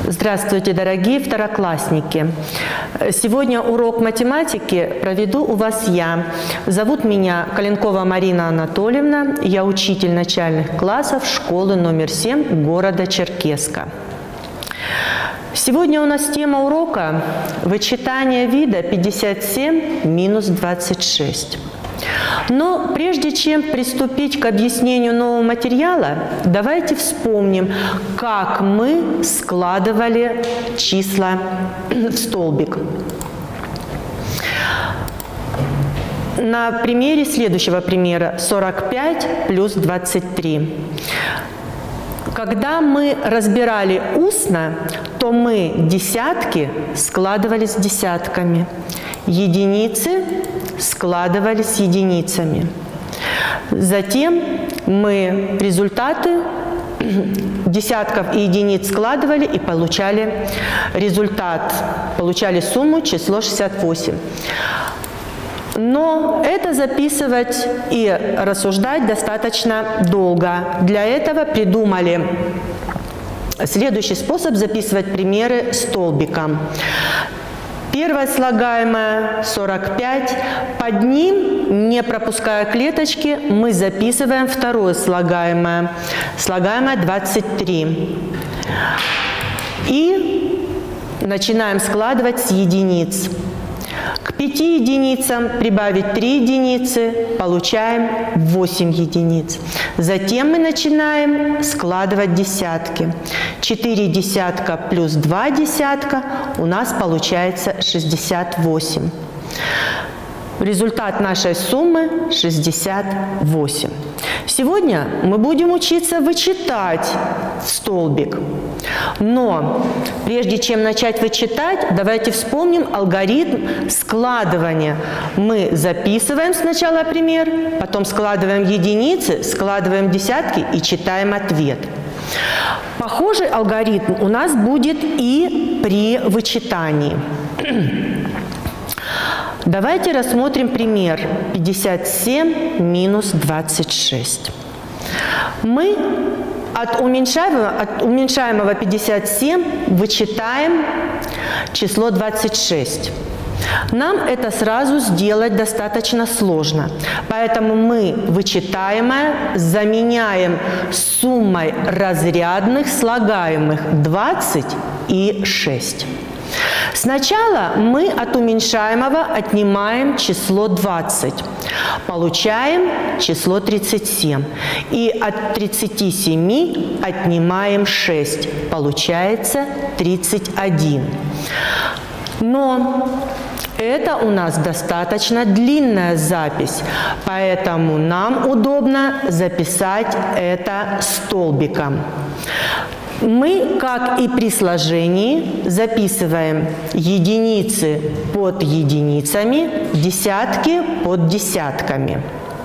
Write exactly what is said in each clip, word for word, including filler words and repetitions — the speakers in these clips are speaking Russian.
Здравствуйте, дорогие второклассники! Сегодня урок математики проведу у вас я. Зовут меня Коленкова Марина Анатольевна. Я учитель начальных классов школы номер семь города Черкесска. Сегодня у нас тема урока «Вычитание вида пятьдесят семь минус двадцать шесть». Но прежде чем приступить к объяснению нового материала, давайте вспомним, как мы складывали числа в столбик. На примере следующего примера сорок пять плюс двадцать три. Когда мы разбирали устно, то мы десятки складывали с десятками, единицы складывали с единицами. Затем мы результаты десятков и единиц складывали и получали результат, получали сумму число шестьдесят восемь. Но это записывать и рассуждать достаточно долго. Для этого придумали следующий способ записывать примеры столбиком. Первое слагаемое сорок пять. Под ним, не пропуская клеточки, мы записываем второе слагаемое, слагаемое двадцать три. И начинаем складывать с единиц. К пяти единицам прибавить три единицы, получаем восемь единиц. Затем мы начинаем складывать десятки. четыре десятка плюс два десятка у нас получается шестьдесят восемь. Результат нашей суммы шестьдесят восемь. Сегодня мы будем учиться вычитать в столбик. Но прежде чем начать вычитать, давайте вспомним алгоритм складывания. Мы записываем сначала пример, потом складываем единицы, складываем десятки и читаем ответ. Похожий алгоритм у нас будет и при вычитании. Давайте рассмотрим пример пятьдесят семь минус двадцать шесть. Мы от уменьшаемого, от уменьшаемого пятьдесят семь вычитаем число двадцать шесть. Нам это сразу сделать достаточно сложно, поэтому мы вычитаемое заменяем суммой разрядных слагаемых двадцать и шесть. Сначала мы от уменьшаемого отнимаем число двадцать, получаем число тридцать семь. И от тридцати семи отнимаем шесть, получается тридцать один. Но это у нас достаточно длинная запись, поэтому нам удобно записать это столбиком. Мы, как и при сложении, записываем единицы под единицами, десятки под десятками.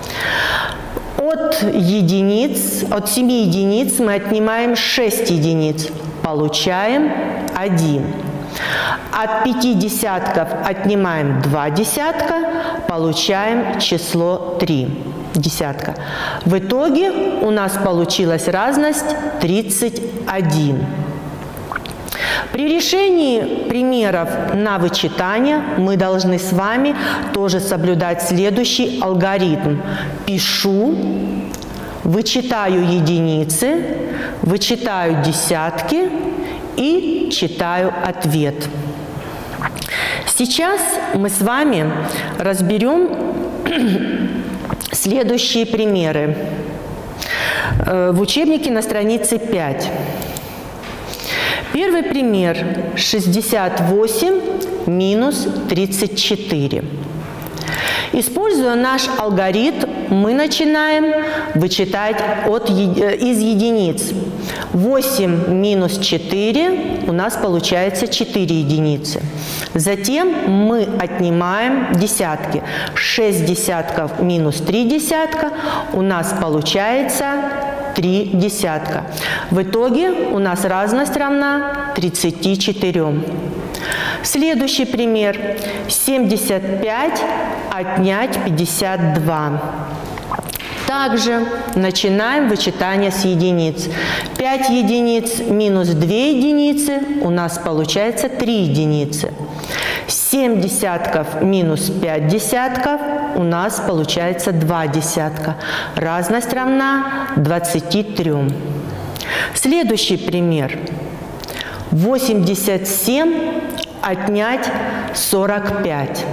От единиц, от семи единиц мы отнимаем шесть единиц, получаем один. От пяти десятков отнимаем два десятка, получаем число три десятка. В итоге у нас получилась разность тридцать один. При решении примеров на вычитание мы должны с вами тоже соблюдать следующий алгоритм. Пишу, вычитаю единицы, вычитаю десятки и читаю ответ. Сейчас мы с вами разберем следующие примеры в учебнике на странице пять. Первый пример – шестьдесят восемь минус тридцать четыре. Используя наш алгоритм, мы начинаем вычитать от, из единиц. восемь минус четыре у нас получается четыре единицы. Затем мы отнимаем десятки. шесть десятков минус три десятка у нас получается три десятка. В итоге у нас разность равна тридцати четырем. Следующий пример. семьдесят пять отнять пятьдесят два. Также начинаем вычитание с единиц. пять единиц минус две единицы у нас получается три единицы. семь десятков минус пять десятков у нас получается два десятка. Разность равна двадцати трём. Следующий пример. восемьдесят семь отнять сорок пять.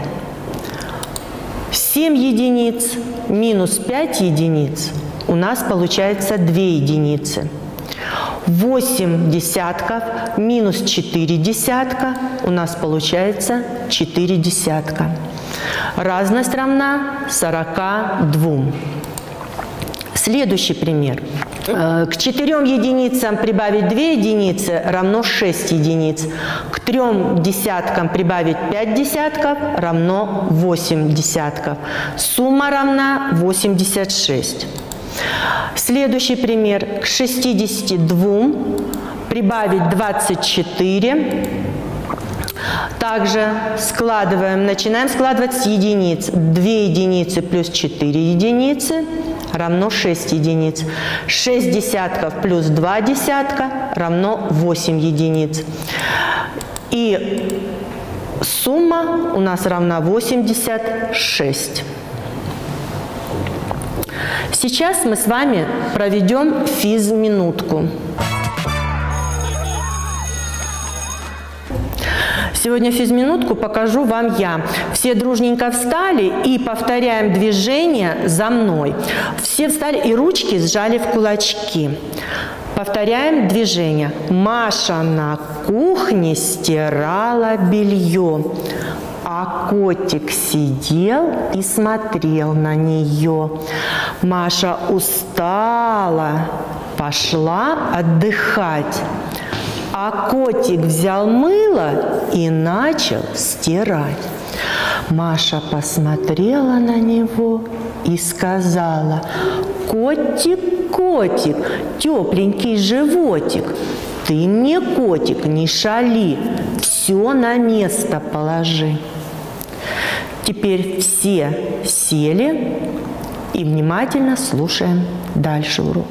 семь единиц минус пять единиц у нас получается две единицы. восемь десятков минус четыре десятка у нас получается четыре десятка. Разность равна сорока двум. Следующий пример. К четырем единицам прибавить две единицы равно шесть единиц. К трем десяткам прибавить пять десятков равно восемь десятков. Сумма равна восемьдесят шесть. Следующий пример. К шестидесяти двум прибавить двадцать четыре. Также складываем, начинаем складывать с единиц. две единицы плюс четыре единицы равно шесть единиц. шесть десятков плюс два десятка равно восемь единиц. И сумма у нас равна восемьдесят шесть. Сейчас мы с вами проведем физминутку. Сегодня физминутку покажу вам я. Все дружненько встали и повторяем движение за мной. Все встали и ручки сжали в кулачки. Повторяем движение. Маша на кухне стирала белье, а котик сидел и смотрел на нее. Маша устала, пошла отдыхать. А котик взял мыло и начал стирать. Маша посмотрела на него и сказала: «Котик, котик, тепленький животик, ты мне, котик, не шали, все на место положи». Теперь все сели и внимательно слушаем дальше урок.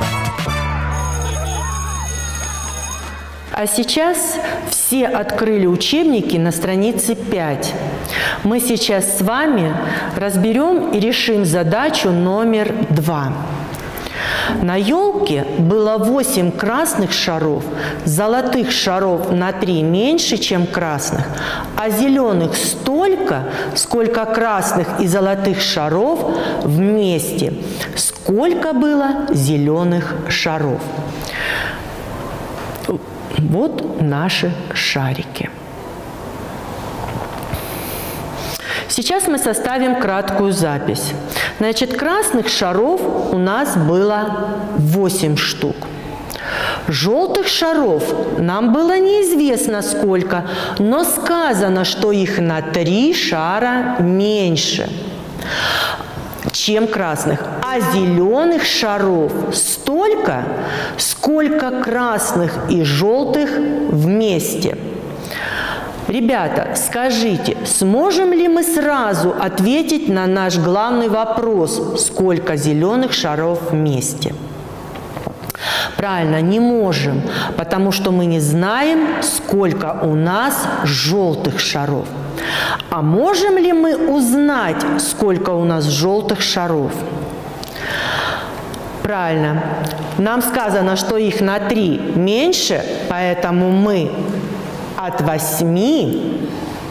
А сейчас все открыли учебники на странице пять. Мы сейчас с вами разберем и решим задачу номер два. На елке было восемь красных шаров, золотых шаров на три меньше, чем красных, а зеленых столько, сколько красных и золотых шаров вместе. Сколько было зеленых шаров? Вот наши шарики. Сейчас мы составим краткую запись. Значит, красных шаров у нас было восемь штук. Желтых шаров нам было неизвестно сколько, но сказано, что их на три шара меньше, чем красных. А зеленых шаров столько, сколько красных и желтых вместе. Ребята, скажите, сможем ли мы сразу ответить на наш главный вопрос, сколько зеленых шаров вместе? Правильно, не можем, потому что мы не знаем, сколько у нас желтых шаров. А можем ли мы узнать, сколько у нас желтых шаров? Правильно. Нам сказано, что их на три меньше, поэтому мы от восьми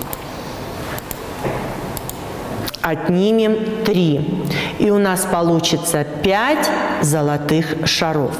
отнимем три. И у нас получится пять золотых шаров.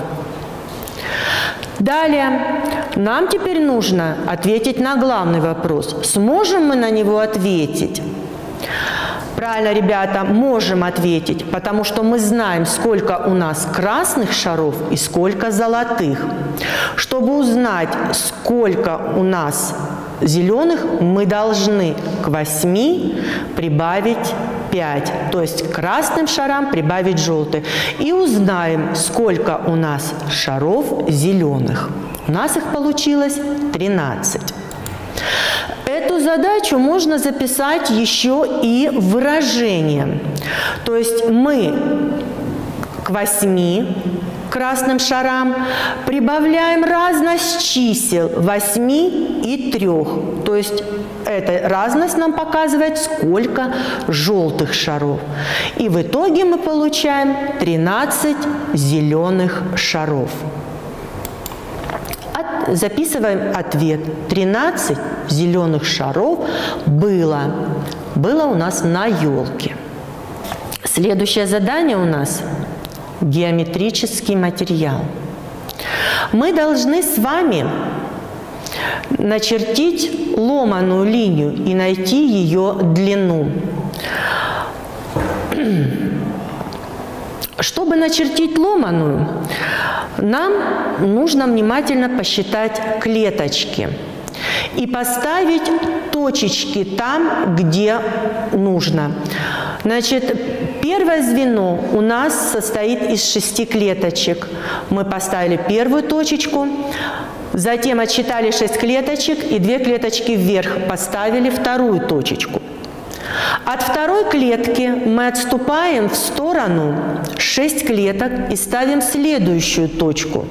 Далее, нам теперь нужно ответить на главный вопрос. Сможем мы на него ответить? Правильно, ребята, можем ответить, потому что мы знаем, сколько у нас красных шаров и сколько золотых. Чтобы узнать, сколько у нас зеленых, мы должны к восьми прибавить пять, то есть к красным шарам прибавить желтые. И узнаем, сколько у нас шаров зеленых. У нас их получилось тринадцать. Эту задачу можно записать еще и выражением. То есть мы к восьми красным шарам, прибавляем разность чисел восьми и трёх. То есть эта разность нам показывает, сколько желтых шаров. И в итоге мы получаем тринадцать зеленых шаров. От, записываем ответ. тринадцать зеленых шаров было, было у нас на елке. Следующее задание у нас геометрический материал. Мы должны с вами начертить ломаную линию и найти ее длину. Чтобы начертить ломаную, нам нужно внимательно посчитать клеточки и поставить точечки там, где нужно. Значит, первое звено у нас состоит из шести клеточек. Мы поставили первую точечку, затем отсчитали шесть клеточек и две клеточки вверх, поставили вторую точечку. От второй клетки мы отступаем в сторону шесть клеток и ставим следующую точку.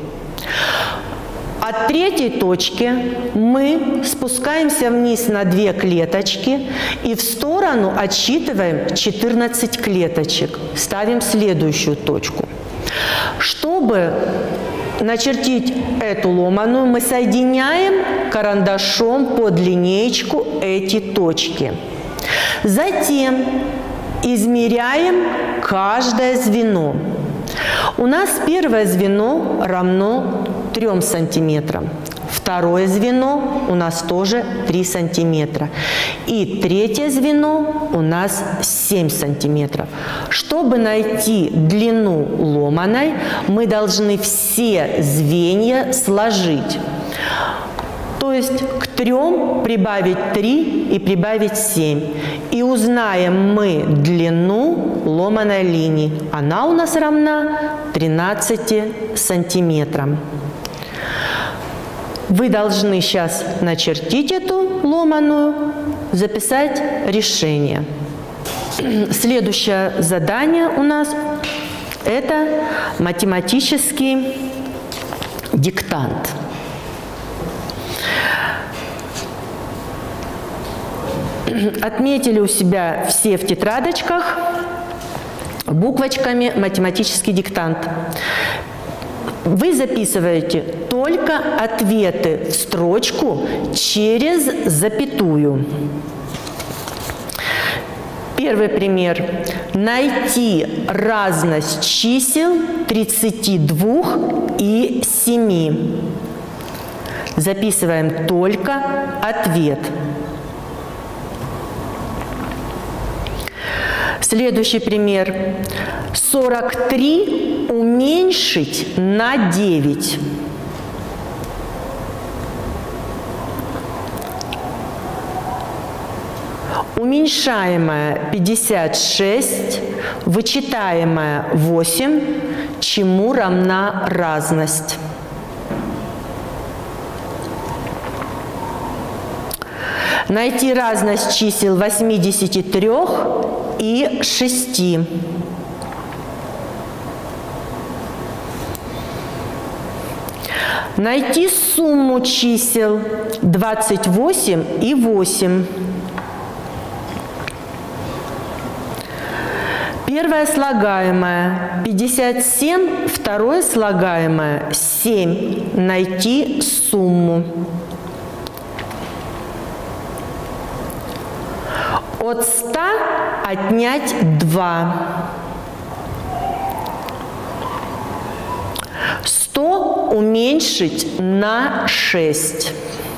От третьей точки мы спускаемся вниз на две клеточки и в сторону отсчитываем четырнадцать клеточек. Ставим следующую точку. Чтобы начертить эту ломаную, мы соединяем карандашом под линеечку эти точки. Затем измеряем каждое звено. У нас первое звено равно трём сантиметрам. Второе звено у нас тоже три сантиметра. И третье звено у нас семь сантиметров. Чтобы найти длину ломаной, мы должны все звенья сложить. То есть к трем прибавить три и прибавить семь. И узнаем мы длину ломаной линии. Она у нас равна тринадцати сантиметрам. Вы должны сейчас начертить эту ломаную, записать решение. Следующее задание у нас – это математический диктант. Отметили у себя все в тетрадочках буквочками математический диктант. Вы записываете только ответы в строчку через запятую. Первый пример. Найти разность чисел тридцати двух и семи. Записываем только ответ. Следующий пример. сорок три уменьшить на девять. Уменьшаемое пятьдесят шесть, вычитаемое восемь, чему равна разность? Найти разность чисел восьмидесяти трёх и шести. Найти сумму чисел двадцать восемь и восемь. Первое слагаемое пятьдесят семь, второе слагаемое семь. Найти сумму. От ста отнять два. сто уменьшить на шесть.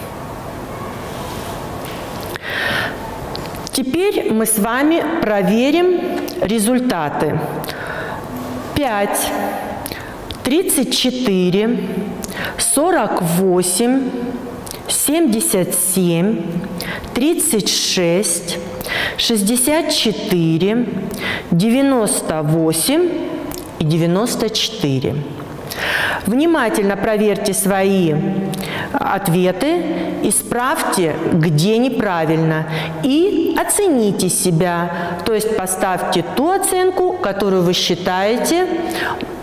Теперь мы с вами проверим результаты. пять, тридцать четыре, сорок восемь, семьдесят семь, тридцать шесть, шестьдесят четыре, девяносто восемь и девяносто четыре. Внимательно проверьте свои ответы, исправьте, где неправильно, и оцените себя. То есть поставьте ту оценку, которую вы считаете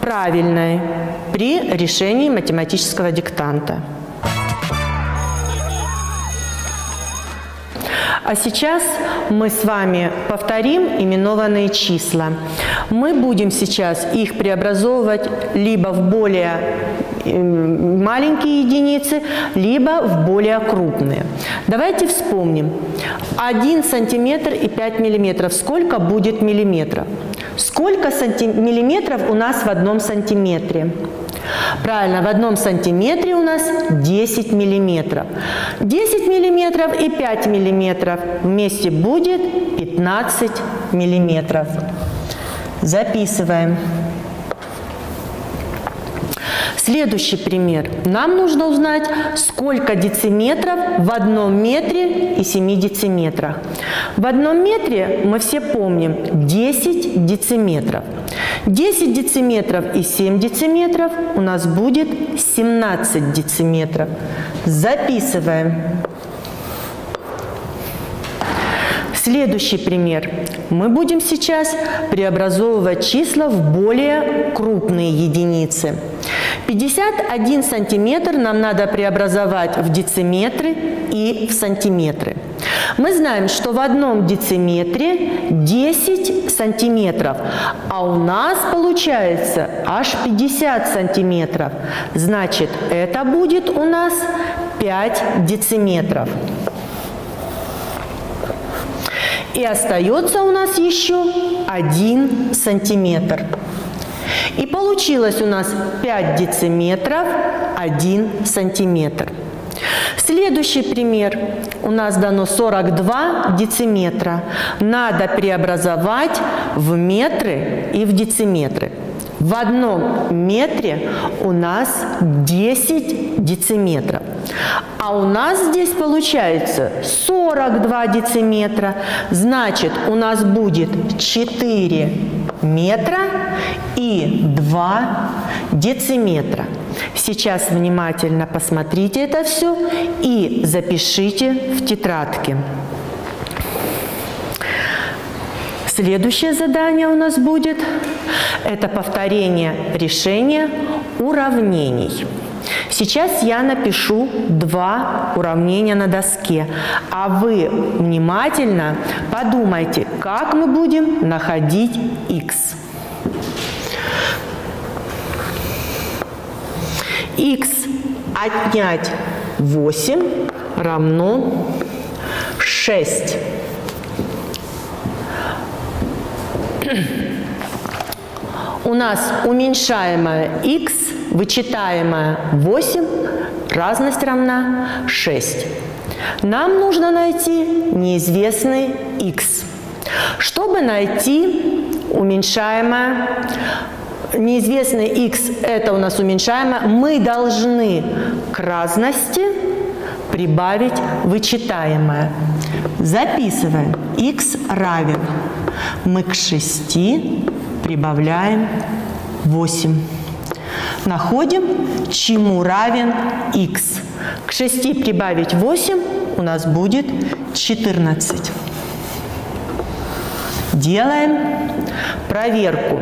правильной при решении математического диктанта. А сейчас мы с вами повторим именованные числа. Мы будем сейчас их преобразовывать либо в более маленькие единицы, либо в более крупные. Давайте вспомним. один сантиметр и пять миллиметров. Сколько будет миллиметров? Сколько миллиметров у нас в одном сантиметре? Правильно, в одном сантиметре у нас десять миллиметров. десять миллиметров и пять миллиметров вместе будет пятнадцать миллиметров. Записываем. Следующий пример. Нам нужно узнать, сколько дециметров в одном метре и семи дециметрах. В одном метре мы все помним десять дециметров. десять дециметров и семь дециметров у нас будет семнадцать дециметров. Записываем. Следующий пример. Мы будем сейчас преобразовывать числа в более крупные единицы. пятьдесят один сантиметр нам надо преобразовать в дециметры и в сантиметры. Мы знаем, что в одном дециметре десять сантиметров, а у нас получается аж пятьдесят сантиметров. Значит, это будет у нас пять дециметров. И остается у нас еще один сантиметр. И получилось у нас пять дециметров, один сантиметр. Следующий пример. У нас дано сорок два дециметра. Надо преобразовать в метры и в дециметры. В одном метре у нас десять дециметров. А у нас здесь получается сорок два дециметра. Значит, у нас будет четыре метра и два дециметра. Сейчас внимательно посмотрите это все и запишите в тетрадке. Следующее задание у нас будет – это повторение решения уравнений. Сейчас я напишу два уравнения на доске, а вы внимательно подумайте, как мы будем находить х. Х отнять восемь равно шесть. У нас уменьшаемое х, вычитаемое восемь, разность равна шесть. Нам нужно найти неизвестный х. Чтобы найти уменьшаемое, неизвестный х, это у нас уменьшаемое, мы должны к разности прибавить вычитаемое. Записываем. Х равен. Мы к шести прибавляем восемь. Находим, чему равен х. К шести прибавить восемь у нас будет четырнадцать. Делаем проверку.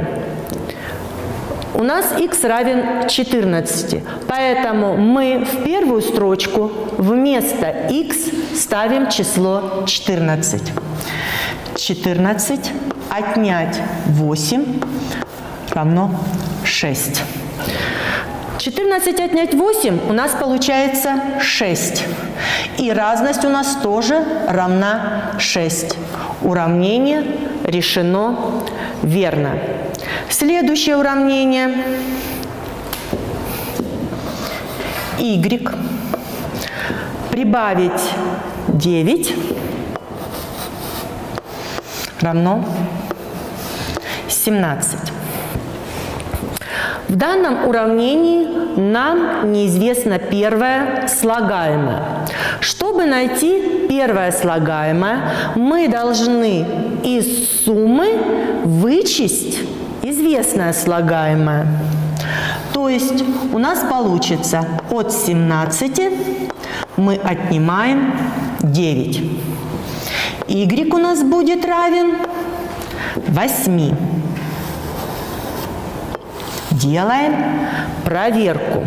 У нас х равен четырнадцати, поэтому мы в первую строчку вместо х ставим число четырнадцать. четырнадцать отнять восемь равно шесть. четырнадцать отнять восемь у нас получается шесть. И разность у нас тоже равна шесть. Уравнение решено верно. Следующее уравнение. Y прибавить девять равно семнадцать. В данном уравнении нам неизвестно первое слагаемое. Чтобы найти первое слагаемое, мы должны из суммы вычесть известное слагаемое. То есть у нас получится от семнадцати мы отнимаем девять. Y у нас будет равен восьми. Делаем проверку.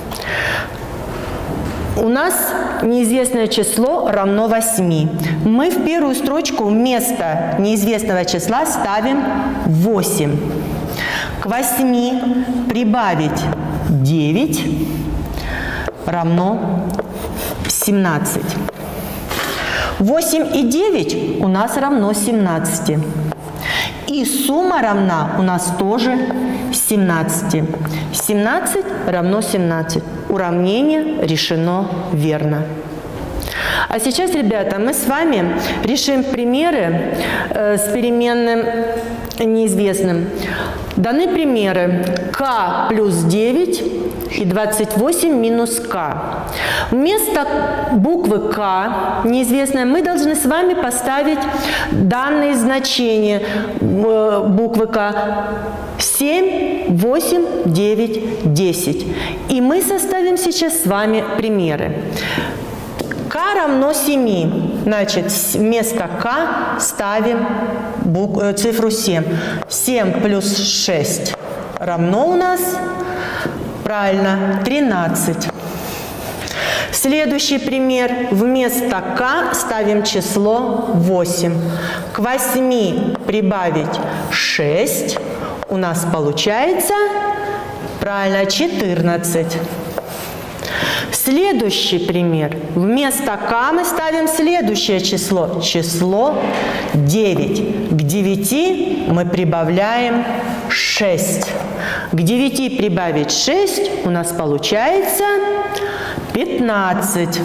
У нас неизвестное число равно восьми. Мы в первую строчку вместо неизвестного числа ставим восемь. К восьми прибавить девять равно семнадцать. восемь и девять у нас равно семнадцати. И сумма равна у нас тоже семнадцати. семнадцать равно семнадцать. Уравнение решено верно. А сейчас, ребята, мы с вами решим примеры э, с переменным неизвестным. Даны примеры k плюс девять и двадцать восемь минус k. Вместо буквы k неизвестной мы должны с вами поставить данные значения буквы k. семь, восемь, девять, десять. И мы составим сейчас с вами примеры. k равно семи. Значит, вместо k ставим букву, цифру семь. семь плюс шесть равно у нас, правильно, тринадцать. Следующий пример. Вместо k ставим число восемь. К восьми прибавить шесть. У нас получается, правильно, четырнадцать. Следующий пример. Вместо k мы ставим следующее число. Число девять. К девяти мы прибавляем шесть. К девяти прибавить шесть у нас получается пятнадцать.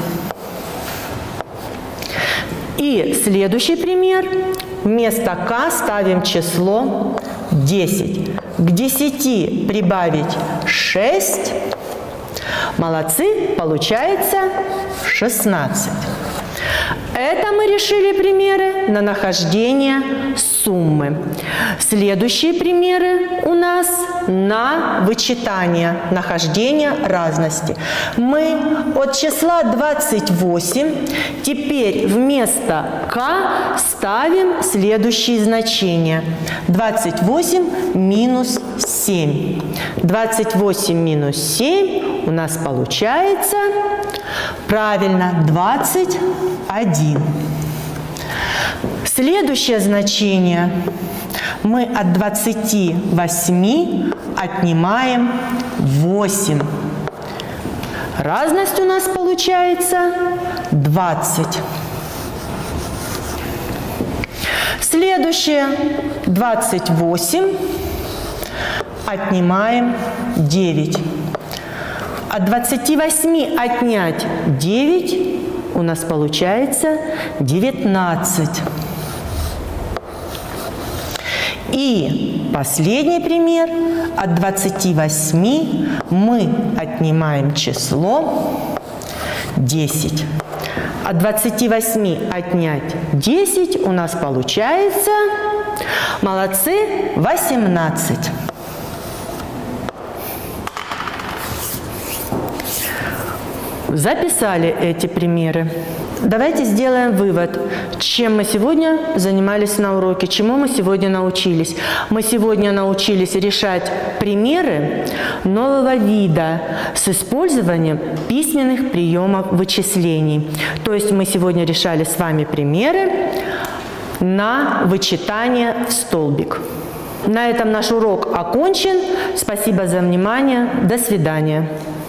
И следующий пример. Вместо k ставим число десять. К десяти прибавить шесть. Молодцы, получается шестнадцать. Это мы решили примеры на нахождение суммы. Следующие примеры у нас на вычитание, нахождение разности. Мы от числа двадцать восемь теперь вместо k ставим следующие значения. двадцать восемь минус семь. двадцать восемь минус семь у нас получается, правильно, двадцать один. Следующее значение. Мы от двадцати восьми отнимаем восемь. Разность у нас получается двадцать. Следующее. двадцать восемь отнимаем девять. От двадцати восьми отнять девять у нас получается девятнадцать. И последний пример. От двадцати восьми мы отнимаем число десять. От двадцати восьми отнять десять у нас получается, молодцы, восемнадцать. Записали эти примеры. Давайте сделаем вывод, чем мы сегодня занимались на уроке, чему мы сегодня научились. Мы сегодня научились решать примеры нового вида с использованием письменных приемов вычислений. То есть мы сегодня решали с вами примеры на вычитание в столбик. На этом наш урок окончен. Спасибо за внимание. До свидания.